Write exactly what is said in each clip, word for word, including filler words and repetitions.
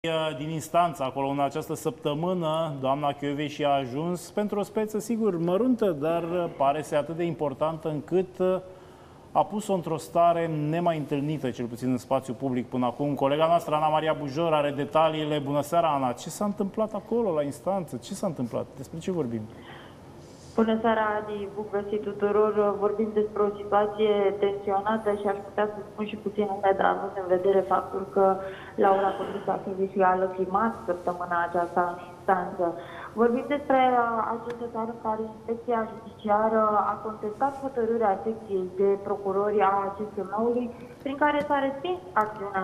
din instanță acolo în această săptămână, doamna Kövesi a ajuns pentru o speță, sigur, măruntă, dar pare să atât de importantă încât a pus-o într-o stare nemai întâlnită, cel puțin în spațiu public până acum. Colega noastră, Ana Maria Bujor, are detaliile. Bună seara, Ana! Ce s-a întâmplat acolo, la instanță? Ce s-a întâmplat? Despre ce vorbim? Bună seara, Adi! Bun găsit tuturor! Vorbim despre o situație tensionată și aș putea să spun și puțin umedă, având în vedere faptul că Laura Kövesi a lăcrimat săptămâna aceasta în instanță. Vorbim despre această țară în care Inspecția Judiciară a contestat hotărârea secției de procurori a C S M-ului, prin care s-a respins acțiunea,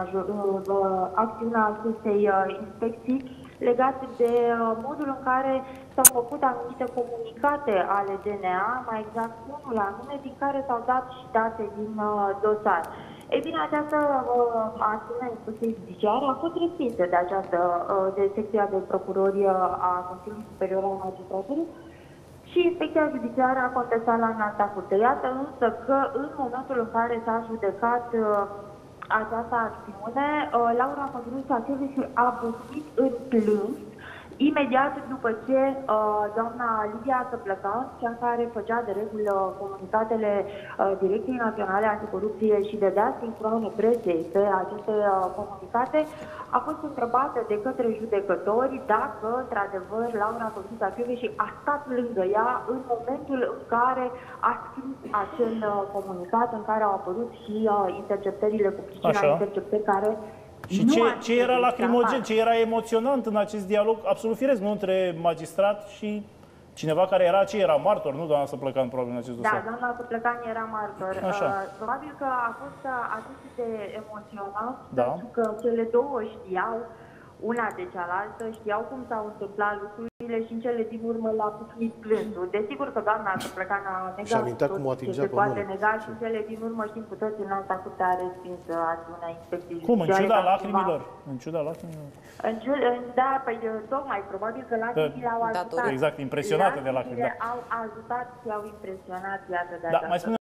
acțiunea acestei inspecții legat de modul în care s-au făcut anumite comunicate ale D N A, mai exact unul anume, din care s-au dat și date din dosar. Ei bine, această uh, acțiune Inspecției Judiciare a fost respinsă de această uh, de secția de procurori a Consiliului Superior al Magistraturii și Inspecția Judiciară a contestat la înalta curte. Iată însă că în momentul în care s-a judecat uh, această acțiune, uh, Laura Kövesi a bucit în plâns imediat după ce uh, doamna Lidia Săplăcan, cea care făcea de regulă comunicatele uh, Direcției Naționale Anticorupție și dădea sincrone presei pe aceste uh, comunicate, a fost întrebată de către judecători dacă, într-adevăr, Laura Kövesi a stat lângă ea în momentul în care a scris acel uh, comunicat, în care au apărut și uh, interceptările cu pricina interceptări care Și ce, ce era lacrimogen, ce era emoționant în acest dialog, absolut firesc, nu între magistrat și cineva care era, ce era, martor, nu doamna Săplăcan, probabil, în acest dosar? Da, doamna Săplăcan era martor. Așa. Uh, probabil că a fost atât de emoționant, da. pentru că cele două știau una de cealaltă, știau cum s-au întâmplat lucrurile și în cele din urmă l-a puținit plânsul. Desigur că doamna Săplăcan a negat tot ce se poate nega și în cele din urmă știm cu toți în alta curte a respins acțiunea Inspecției Cum? În ciuda Judiciare, lacrimilor? În ciuda lacrimilor? În ciuda, da, păi tocmai, probabil că lacrimile au ajutat. Exact, impresionate de lacrimi. Lacrimile au ajutat și au impresionat, iată, de da, mai spune